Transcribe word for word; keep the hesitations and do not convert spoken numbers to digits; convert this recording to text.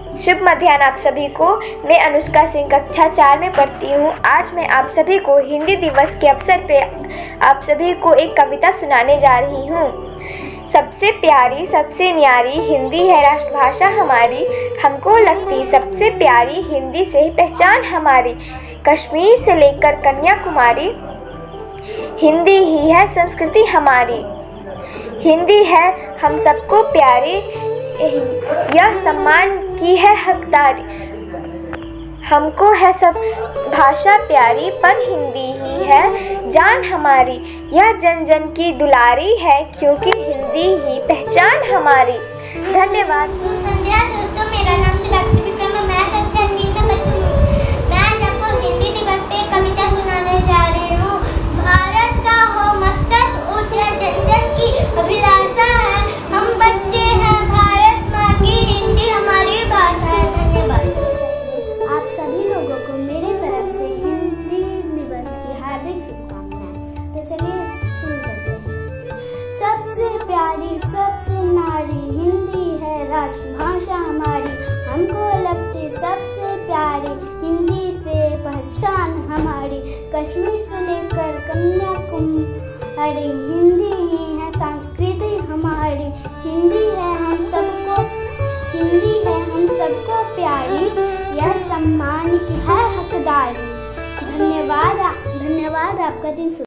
शुभ मध्याह्न आप सभी को। मैं अनुष्का सिंह कक्षा चार में पढ़ती हूँ। आज मैं आप सभी को हिंदी दिवस के अवसर पे आप सभी को एक कविता सुनाने जा रही हूँ। सबसे प्यारी सबसे न्यारी हिंदी है राष्ट्रभाषा हमारी, हमको लगती सबसे प्यारी हिंदी से ही पहचान हमारी। कश्मीर से लेकर कन्याकुमारी हिंदी ही है संस्कृति हमारी। हिंदी है हम सबको प्यारी, यह सम्मान की है हकदारी। हमको है सब भाषा प्यारी, पर हिंदी ही है जान हमारी। यह जन जन की दुलारी है, क्योंकि हिंदी ही पहचान हमारी। धन्यवाद। संध्या दोस्तों, मेरा नाम श्री विक्रम है। मैं कक्षा तीन में पढ़ती हूँ। मैं आज आपको हिंदी दिवस पे एक कविता सुनाने जा रही हूँ। भारत का हो मस्तक ऊंच है, जन जन की अभिलाषा है। हम बच्चे हैं भारत माँ की, हिंदी हमारी भाषा है। धन्यवाद। आप सभी लोगों को मेरे तरफ से हिंदी दिवस की हार्दिक शुभकामनाएं। तो चलिए शुरू करते हैं। सबसे प्यारी सबसे नारी हिंदी है राष्ट्रभाषा हमारी, हमको लगती सबसे प्यारी हिंदी से पहचान हमारी। कश्मीर से लेकर कन्याकुमारी हिंदी ही है संस्कृति हमारी। हिंदी है हम सबको हिंदी है हम सबको प्यारी, यह सम्मान की है हकदारी। धन्यवाद धन्यवाद आपका दिन